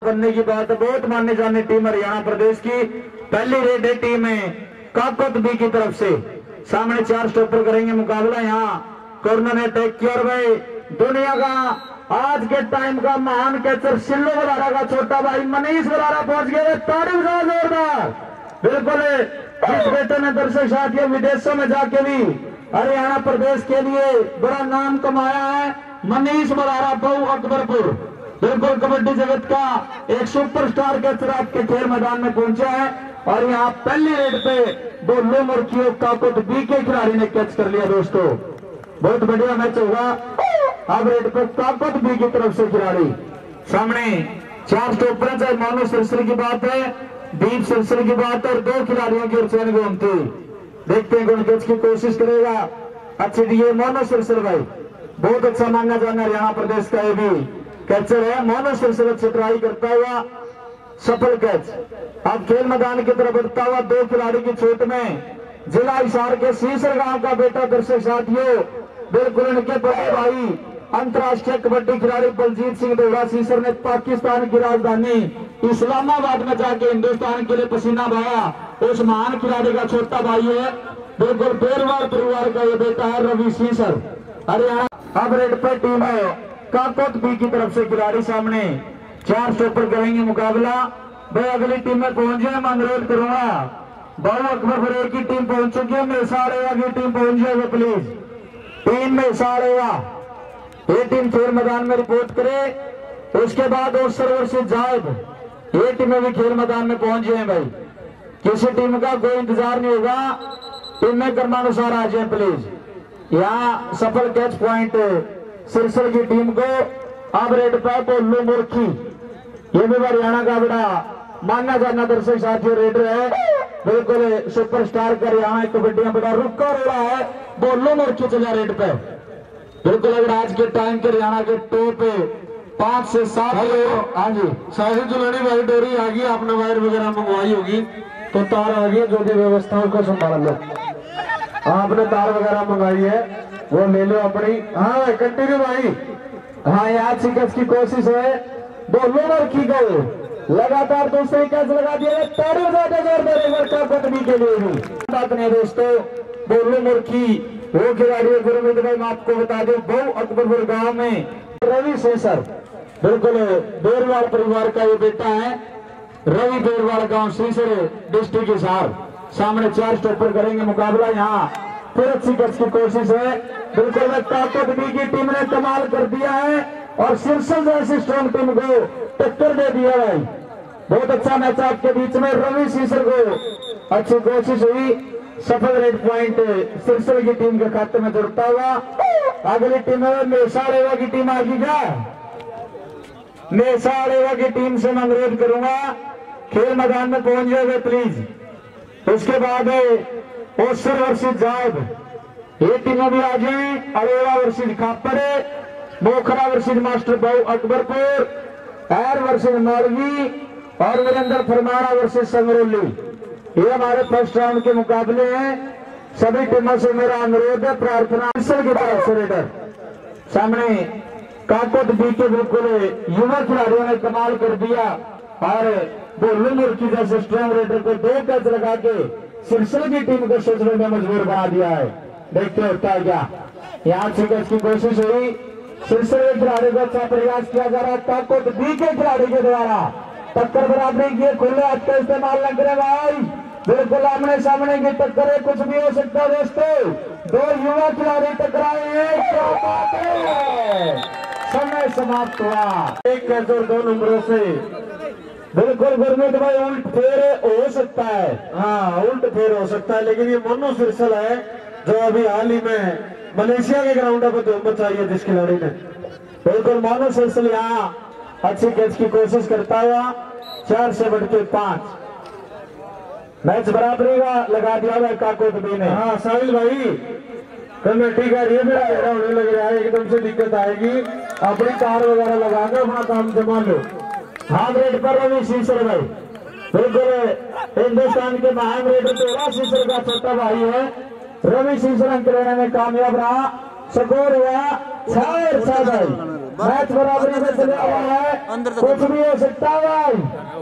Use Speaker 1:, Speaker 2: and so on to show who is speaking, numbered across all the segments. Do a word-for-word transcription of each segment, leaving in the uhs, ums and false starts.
Speaker 1: बनने की बात है। बहुत मानने जाने टीम हरियाणा प्रदेश की पहली रेड है टीम है काकत बी की तरफ से। सामने चार स्टॉपर करेंगे मुकाबला। यहाँ कॉर्नर ने अटैक किया और भाई दुनिया का आज के टाइम का महान कैचर सिल्लो बरारा का छोटा भाई मनीष बरारा पहुंच गए। तारीफ जोरदार। बिल्कुल जिस बेटे ने दर्शक साथियों विदेशों में जाके भी हरियाणा प्रदेश के लिए बड़ा नाम कमाया है, मनीष बरारा बहु अकबरपुर। बिल्कुल कबड्डी जगत का एक सुपरस्टार कैचर आपके खेल मैदान में पहुंचा है और यहाँ पहली रेड पे बोलो मुर्खियों काकत बी के खिलाड़ी ने कैच कर लिया। दोस्तों बहुत बढ़िया मैच होगा। अब रेड पे काकत बी की तरफ से खिलाड़ी सामने चार स्टॉपर, चाहे मानो सिरसिल की बात है, दीप सिरसिल की बात है और दो खिलाड़ियों की ओर चयन घूमती। देखते हैं कौन कैच की कोशिश करेगा। अच्छी दिए मोनो सिरसिल भाई, बहुत अच्छा माना जाना हरियाणा प्रदेश का ये भी कैचर है। मोनो सिरसिल अच्छी ट्राई करता हुआ सफल कैच। अब खेल मैदान की तरफ बढ़ता हुआ दो खिलाड़ी की छूट में जिला हिसार के सीसर गांव का बेटा दर्शक साथियों बिल्कुल इनके बड़े भाई अंतर्राष्ट्रीय कबड्डी खिलाड़ी बलजीत सिंह दोहरा सीसर ने पाकिस्तान की राजधानी इस्लामाबाद में जाके हिंदुस्तान के लिए पसीना बहाया। उस महान खिलाड़ी का छोटा भाई है, बिल्कुल बेरवार परिवार का ये बेटा है रवि सीसर हरियाणा। अब रेड पर टीम है काकत बी की तरफ से खिलाड़ी सामने चार स्टॉपर करेंगे मुकाबला। भाई अगली टीम में पहुंच जाए मैं अनुरोध करूंगा। बाबू अकबर की टीम पहुंच चुकी है, मेसाड़ेवा की टीम पहुंच जाएगा प्लीज। टीम मेसाड़ेवा ये टीम खेल मैदान में रिपोर्ट करे। उसके बाद और सरवर से जायद ये टीमें भी खेल मैदान में पहुंच जाए। भाई किसी टीम का कोई इंतजार नहीं होगा, टीम में क्रमानुसार आ जाए प्लीज। यहाँ सफल कैच पॉइंट सिरसिल की टीम को। अब रेड पे बोलो मुर्खी, ये भी हरियाणा का बड़ा माना जाना दर्शक साथियों रेडर है, बिल्कुल सुपरस्टार का हरियाणा कबड्डी बड़ा रुका रहा है। बोलो मुर्खी चला रेड पे। बिल्कुल अगर आज के टाइम के हरियाणा के टॉप पांच से सात। हाँ जी साहिब जुलानी भाई डोरी आ गई, आपने वायर वगैरह मंगवाई होगी तो तार आ गई, जो भी व्यवस्थाओं को संभाल लो। आपने तार वगैरह मंगाई है वो ले लो अपनी। हाँ भाई कंटिन्यू भाई। हाँ यहाँ कैच की कोशिश है बोलो मुर्खी को, लगातार दूसरी कैच लगा दिया के लिए भी बात नहीं दोस्तों। बोलो मुर्खी वो खिलाड़ी गुरमीत भाई मैं आपको बता दूं बहु अकबरपुर गांव में रवि सेसर बिल्कुल बेरवाल परिवार का ये बेटा है। रवि बेरवाल गांव सीसर डिस्ट्रिक्ट हिसार। सामने चार स्टॉपर करेंगे मुकाबला। यहाँ फिर अच्छी कैच की कोशिश है। बिल्कुल काकत बी की टीम ने कमाल कर दिया है और सिरसिल जैसी स्ट्रॉन्ग टीम को टक्कर दे दिया है। बहुत अच्छा मैच आपके बीच में। रवि सीसर को अच्छी कोशिश हुई, सफल रेड पॉइंट सिरसिल की टीम के खाते में जुड़ता हुआ। अगली टीम है मेसाड़ेवा की टीम आ गई क्या? मेसाड़ेवा की टीम से मैं अनुरोध करूंगा खेल मैदान में पहुंच जाएगा प्लीज। उसके बाद ओसर वर्षित जायद ये टीमें भी आ जाए। अरेवा वर्षित खापरे, मोखरा वर्षित मास्टर बाबू अकबरपुर, एर वर्षित मौलवी और वीरेंद्र फरमाना वर्षित संगरोली। ये हमारे फर्स्ट राउंड के मुकाबले हैं। सभी टीमों से मेरा अनुरोध है प्रार्थना की तरफ से रेडर सामने काकत बी के बिल्कुल युवा खिलाड़ियों ने कमाल कर दिया और बोलो मुर्खी जैसे स्ट्रॉन्ग रेडर को दो कैच लगा के सिरसिल की टीम को सोचने में मजबूर बना दिया है। देखते होता है क्या। यहाँ छह कैच की कोशिश हुई, सिरसिल के खिलाड़ी को अच्छा प्रयास किया जा रहा है। काकत बी के खिलाड़ी के द्वारा टक्कर बराबरी की खुले हाथ का इस्तेमाल न करे भाई। बिल्कुल आमने सामने की टक्कर है, कुछ भी हो सकता है दोस्तों। दो युवा खिलाड़ी टकराए हैं, क्या बात है। समय समाप्त हुआ एक कैच और दो नंबरों से। बिल्कुल गुरमीत भाई उल्ट फेर हो सकता है। हाँ उल्ट फेर हो सकता है, लेकिन ये मोनो सिरसिल है जो अभी हाल ही में मलेशिया के ग्राउंड पर धूम मचाई है जिस खिलाड़ी ने। बिल्कुल मोनो सिरसिल यहाँ अच्छी कैच की कोशिश करता हुआ चार से बढ़ के पांच। मैच बराबरी का लगा दिया है काकत बी ने। हाँ साहिल भाई कमेटी का ये मेरा गहरा होने लग रहा है, एकदम से दिक्कत आएगी। अपनी तार वगैरह लगा कर अपना काम जमा लो। हाँ रेड पर रवि सीसर भाई बिल्कुल हिंदुस्तान के महान रेडर तेरह सीसर का छोटा भाई है। रवि सीसर अंक लेने में कामयाब रहा। स्कोर हुआ छह भाई मैच बराबरी में चला हुआ है, कुछ भी हो सकता है भाई।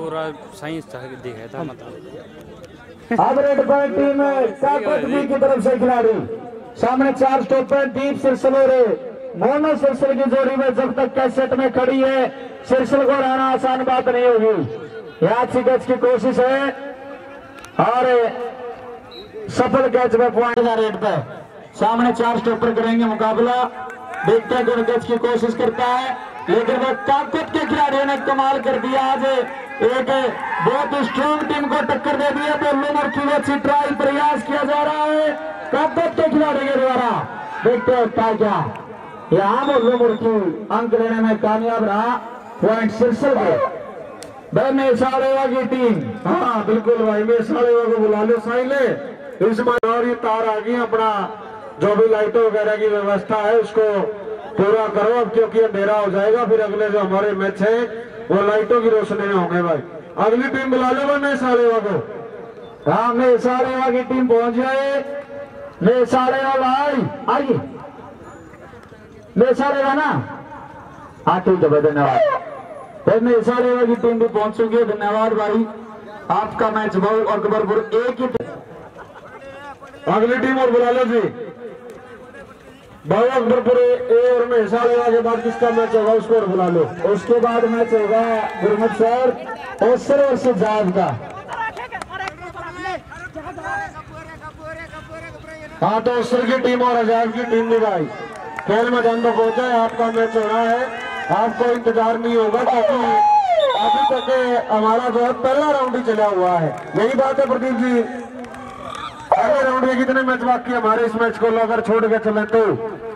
Speaker 1: अब रेड पॉइंट टीम काकत बी की तरफ से खिलाड़ी सामने चार स्टॉपर दीप सिरसल और मोहम्मद सिरसल की जोड़ी में जब तक कैसेट में खड़ी है, सिरसल को रहना आसान बात नहीं होगी। यहाँ अच्छी कैच की कोशिश है और सफल कैच में पॉइंट का रेड पे सामने चार स्टॉपर करेंगे मुकाबला। देखते हैं कौन कैच की कोशिश करता है, लेकिन वो काकत के खिलाड़ियों ने कमाल कर दिया। आज एक बहुत स्ट्रॉन्ग टीम को टक्कर दे दी है, तो लुमर की अच्छी ट्राई प्रयास किया जा रहा है काकत के खिलाड़ी के द्वारा। देखते हैं क्या क्या यहाँ वो लुमर की अंक लेने में कामयाब रहा। पॉइंट सिरसल को भाई मेसालेवा की टीम। हाँ बिल्कुल भाई, मेसालेवा को बुला लो साइले इस बार। और ये तार आ गई, अपना जो भी लाइटों वगैरह की व्यवस्था है उसको पूरा करो अब, क्योंकि अंधेरा हो जाएगा। फिर अगले जो हमारे मैच है वो लाइटों की रोशनी में होंगे भाई। अगली टीम बुला लो भाई मेसालेवा को। हाँ मेसालेवा की टीम पहुंच जाए। मेसालेवा भाई आइए, मेसालेवा ना। हाँ ठीक है भाई, धन्यवाद। मेसालेवा की टीम भी पहुंच चुकी है, धन्यवाद भाई। आपका मैच बहुत अकबरपुर एक ही। अगली टीम और बुला लो जी, भाई अकबरपुर ए और मेसालेवा के बाद किसका मैच होगा उसको और बुला लो। उसके बाद मैच होगा गुरमुख सर और सर और से जाद का। हाँ तो सर की टीम और अजाब की टीम भी भाई खेल मैदान में पहुंचा है। आपका मैच हो रहा है, आपको इंतजार नहीं होगा क्योंकि अभी तक हमारा जो है पहला राउंड ही चला हुआ है। यही बात है प्रदीप जी, पहले राउंड में कितने मैच बाकी हमारे इस मैच को अगर छोड़ के चले तो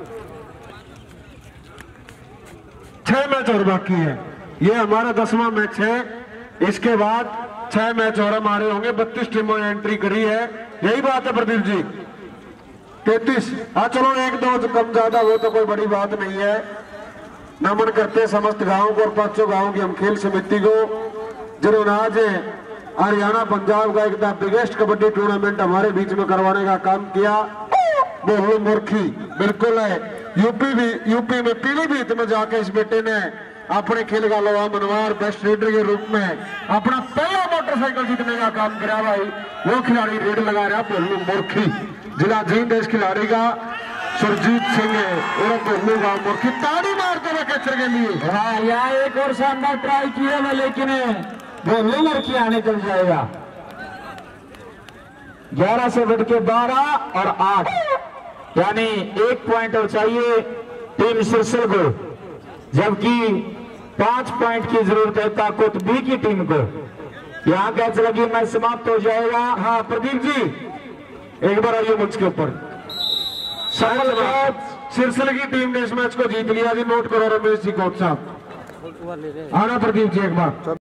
Speaker 1: छह मैच और बाकी है। ये हमारा दसवां मैच है, इसके बाद छह मैच और हमारे होंगे। बत्तीस टीमों ने एंट्री करी है, यही बात है प्रदीप जी। तैतीस, हाँ चलो एक दो कम ज्यादा वो तो कोई बड़ी बात नहीं है। नमन करते समस्त गांवों को और पांचों गांवों की हम खेल समिति को, जिन्होंने आज हरियाणा पंजाब का एक द बिगेस्ट कबड्डी टूर्नामेंट हमारे बीच में करवाने का काम किया। बोलो मुर्खी बिल्कुल है। यूपी भी यूपी में पीलीभीत में जाके इस बेटे ने अपने खेल का लोहा मनवार बेस्ट रीडर के रूप में अपना पहला मोटरसाइकिल जीतने का काम किया भाई। वो खिलाड़ी रेड लगा रहा बोलो मुर्खी, जिला जींद इस खिलाड़ी का सुरजीत सिंह और बोलो गांव मुर्खी ताड़ी मारते हुए कैचर के लिए। हाँ यहाँ एक और शानदार ट्राई की है, लेकिन बोलो मुर्खी आने चल जाएगा। ग्यारह से बढ़ के बारह और आठ, यानी एक पॉइंट और चाहिए टीम सिरसल को, जबकि पांच पॉइंट की जरूरत है काकत बी की टीम को। यहाँ कैच लगी मैच समाप्त हो जाएगा। हाँ प्रदीप जी एक बार आइए मुझ के ऊपर। सफल मैच सिरसल की टीम ने इस मैच को जीत लिया जी। नोट करो रमेश जी कोच साहब। आना प्रदीप जी एक बार।